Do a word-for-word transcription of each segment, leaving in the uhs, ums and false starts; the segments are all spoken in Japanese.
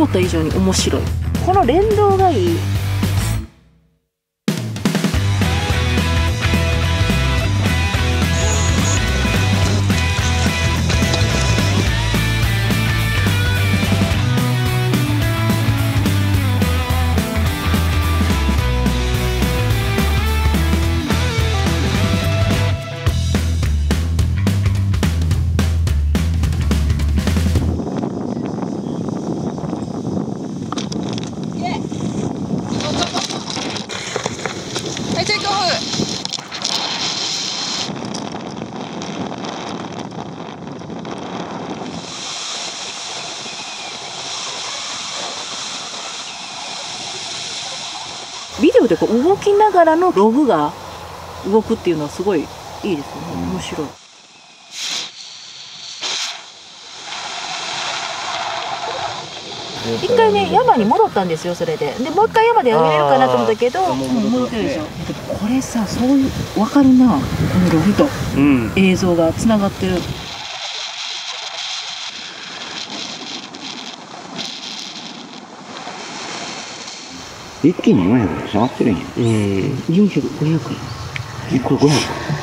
思った以上に面白い。この連動がいい。ビデオでこう動きながらのログが動くっていうのはすごいいいですよね。面白い。一回ね山に戻ったんですよ。それででもう一回山で上げれるかなと思ったけど、戻ってるでしょ。これさ、そういう分かるな、このログと映像がつながってる。 一気によんひゃくで下がってるんや。 うん。よんひゃく、ごひゃくえん。 これごひゃく。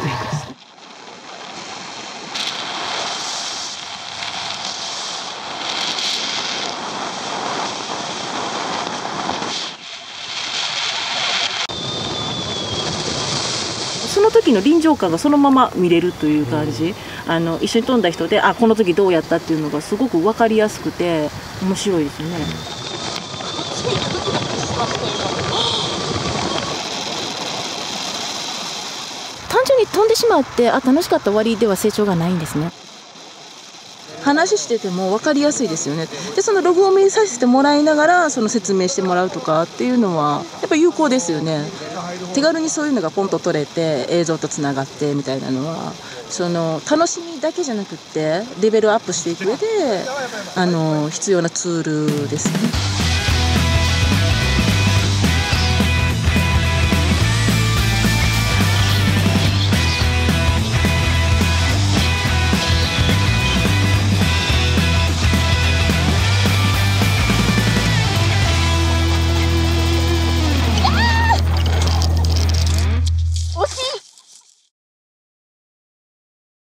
その時の臨場感がそのまま見れるという感じ、うん、あの一緒に飛んだ人で、あ、この時どうやったっていうのがすごく分かりやすくて面白いですよね。単純に飛んでしまってあ楽しかった終わりでは成長がないんですね。話してても分かりやすいですよね。でそのログを見させてもらいながらその説明してもらうとかっていうのはやっぱ有効ですよね。手軽にそういうのがポンと撮れて映像とつながってみたいなのはその楽しみだけじゃなくってレベルアップしていく上であの必要なツールですね。